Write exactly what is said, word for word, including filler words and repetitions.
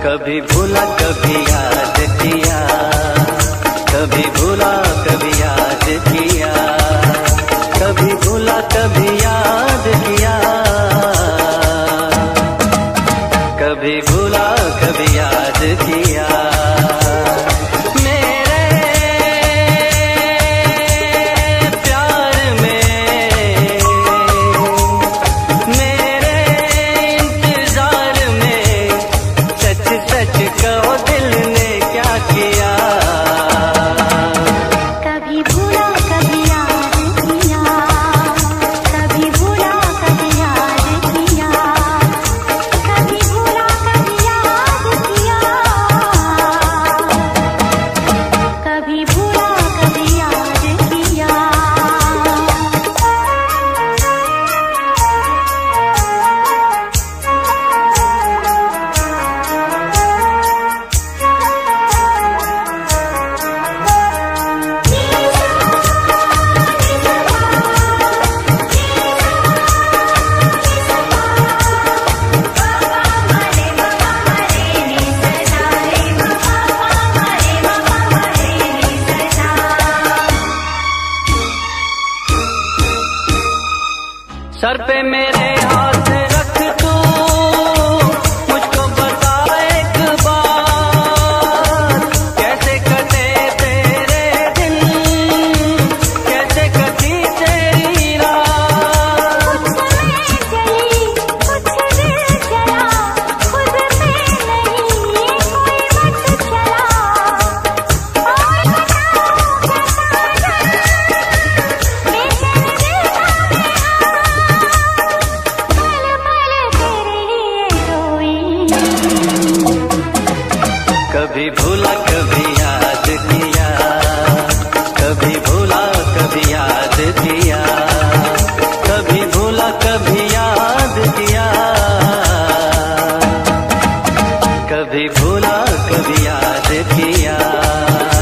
कभी भूला कभी याद किया, कभी भूला कभी याद किया, कभी भूला कभी याद किया, कभी भूला कभी याद किया। सर पे मेरे हाथ रख तू, मुझको बता एक बार, कैसे कटे तेरे दिन, कैसे कटी तेरी रात। कुछ में चली कुछ दिल चला, खुद में नहीं कोई मत चला, और बताओ कभी भूला कभी याद किया, कभी भूला कभी याद किया, कभी भूला कभी याद किया, कभी भूला कभी याद किया।